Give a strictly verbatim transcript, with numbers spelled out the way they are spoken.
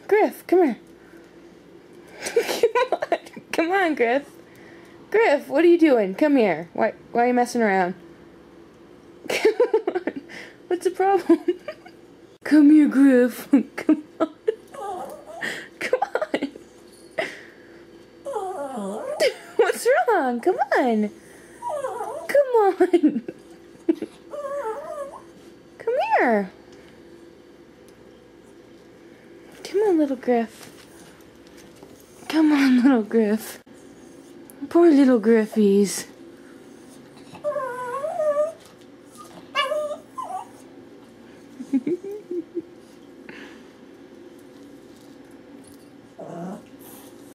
Griff, come here. Come on. Come on, Griff. Griff, what are you doing? Come here. Why, why are you messing around? Come on. What's the problem? Come here, Griff. Come on. Come on. What's wrong? Come on. Come on. Come here. Come on, little Griff. Come on, little Griff. Poor little Griffies.